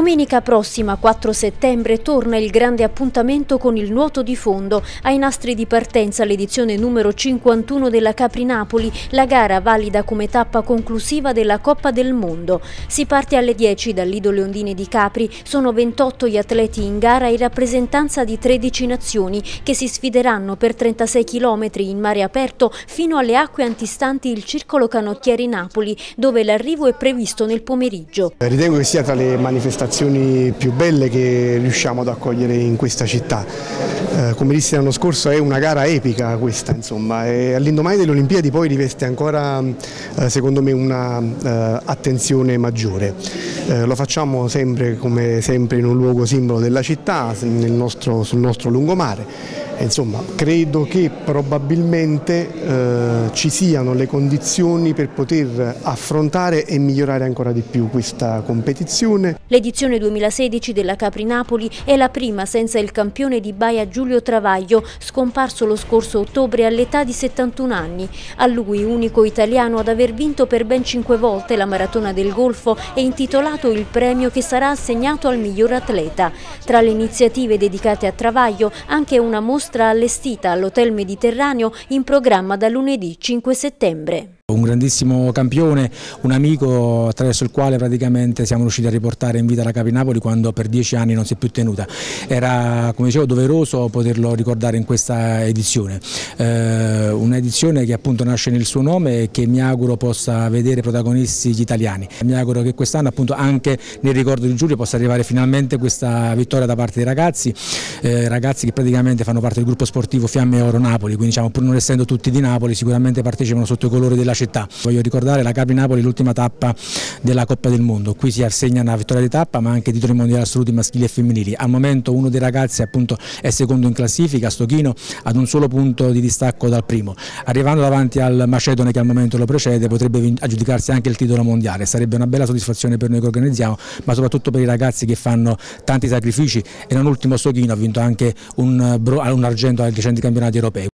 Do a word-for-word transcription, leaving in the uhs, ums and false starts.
Domenica prossima, quattro settembre, torna il grande appuntamento con il nuoto di fondo. Ai nastri di partenza l'edizione numero cinquantuno della Capri Napoli, la gara valida come tappa conclusiva della Coppa del Mondo. Si parte alle dieci dal Lido Leondini di Capri, sono ventotto gli atleti in gara in rappresentanza di tredici nazioni che si sfideranno per trentasei chilometri in mare aperto fino alle acque antistanti il Circolo Canottieri Napoli, dove l'arrivo è previsto nel pomeriggio. Ritengo che sia tra le manifestazioni più belle che riusciamo ad accogliere in questa città. Eh, come dissi l'anno scorso, è una gara epica questa, insomma, e all'indomani delle Olimpiadi poi riveste ancora eh, secondo me una eh, attenzione maggiore. Eh, lo facciamo sempre come sempre in un luogo simbolo della città, nel nostro, sul nostro lungomare. Insomma, credo che probabilmente eh, ci siano le condizioni per poter affrontare e migliorare ancora di più questa competizione. L'edizione duemilasedici della Capri Napoli è la prima senza il campione di Baia Giulio Travaglio, scomparso lo scorso ottobre all'età di settantuno anni. A lui, unico italiano ad aver vinto per ben cinque volte la Maratona del Golfo, è intitolato il premio che sarà assegnato al miglior atleta. Tra le iniziative dedicate a Travaglio, anche una mostra allestita all'Hotel Mediterraneo in programma da lunedì cinque settembre. Un grandissimo campione, un amico attraverso il quale praticamente siamo riusciti a riportare in vita la Capri Napoli quando per dieci anni non si è più tenuta. Era, come dicevo, doveroso poterlo ricordare in questa edizione, eh, un'edizione che appunto nasce nel suo nome e che mi auguro possa vedere protagonisti gli italiani. Mi auguro che quest'anno appunto anche nel ricordo di Giulio possa arrivare finalmente questa vittoria da parte dei ragazzi, eh, ragazzi che praticamente fanno parte del gruppo sportivo Fiamme Oro Napoli, quindi diciamo, pur non essendo tutti di Napoli sicuramente partecipano sotto i colori della città. Voglio ricordare la Capri Napoli, l'ultima tappa della Coppa del Mondo. Qui si assegna una vittoria di tappa ma anche titoli mondiali assoluti maschili e femminili. Al momento uno dei ragazzi appunto è secondo in classifica, Stochino, ad un solo punto di distacco dal primo. Arrivando davanti al Macedone che al momento lo precede potrebbe aggiudicarsi anche il titolo mondiale. Sarebbe una bella soddisfazione per noi che organizziamo, ma soprattutto per i ragazzi che fanno tanti sacrifici e non ultimo Stochino ha vinto anche un, un argento ai recenti campionati europei.